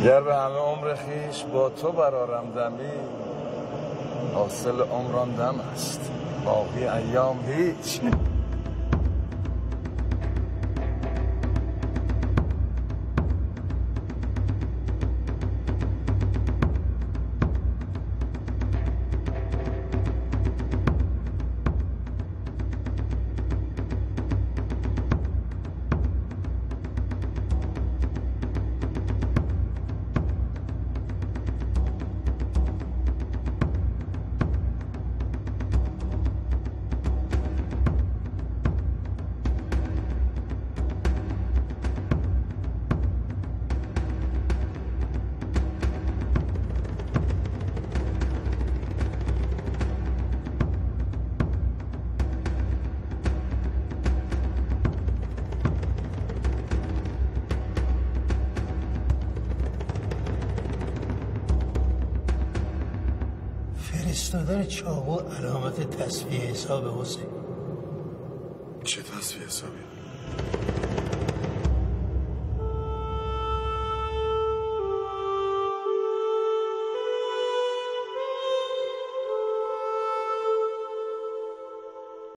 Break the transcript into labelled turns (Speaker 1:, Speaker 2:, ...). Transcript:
Speaker 1: گر به همه عمر خیش با تو برارم دمی، حاصل عمران دم است، باقی ایام هیچ.
Speaker 2: فرستادن چاقو علامت تصفیه حساب حسین.
Speaker 3: چه تصفیه حسابی؟